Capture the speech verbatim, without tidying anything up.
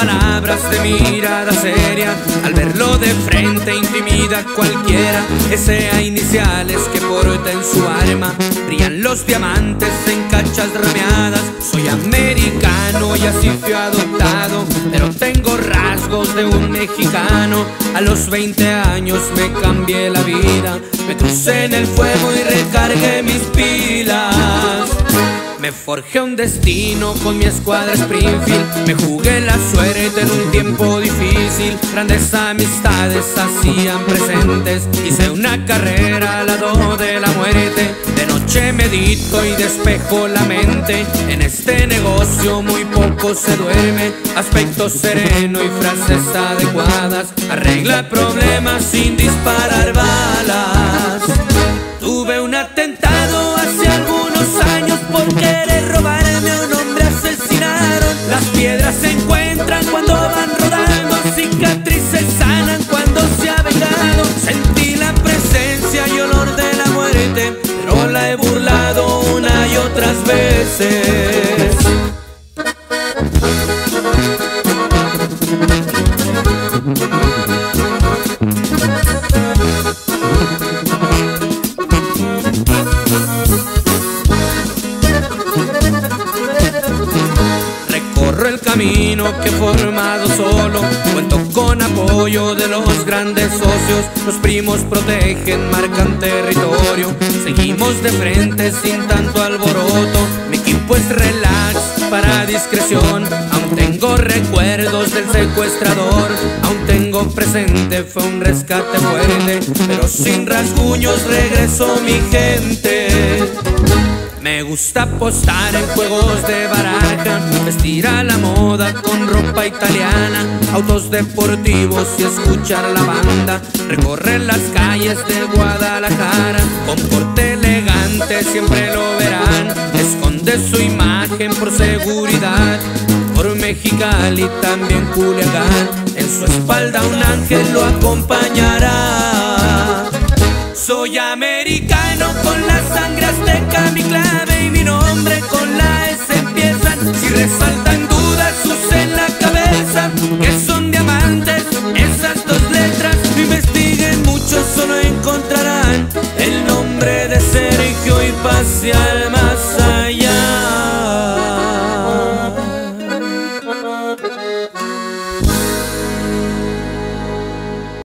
palabras de mirada seria, al verlo de frente intimida a cualquiera. S A iniciales que porta en su arma, brillan los diamantes en cachas rameadas. Soy americano y así fui adoptado, pero tengo rasgos de un mexicano. A los veinte años me cambié la vida, me crucé en el fuego y recargué mis pilas. Me forjé un destino con mi escuadra Springfield, me jugué la suerte en un tiempo difícil. Grandes amistades hacían presentes, hice una carrera al lado de la muerte. De noche medito y despejo la mente, en este negocio muy poco se duerme. Aspecto sereno y frases adecuadas, arregla problemas sin disparar balas. Tuve un atentado hace algunos años por querer robarme a un hombre, asesinaron. Las piedras se encuentran cuando van rodando, cicatrices sanan cuando se ha vengado. Sentí la presencia y olor de la muerte, pero la he burlado una y otras veces. Recorro el camino que he formado solo, cuento con apoyo de los grandes socios. Los primos protegen, marcan territorio, seguimos de frente sin tanto alboroto. Mi equipo es relax para discreción, aún tengo recuerdos del secuestrador. Aún tengo presente, fue un rescate fuerte, pero sin rasguños regresó mi gente. Me gusta apostar en juegos de baraja, vestir a la moda con ropa italiana, autos deportivos y escuchar la banda, recorrer las calles de Guadalajara. Con porte elegante siempre lo verán, esconde su imagen por seguridad. Por Mexicali también Culiacán, en su espalda un ángel lo acompañará. Soy americano con la sangre azteca, mi clave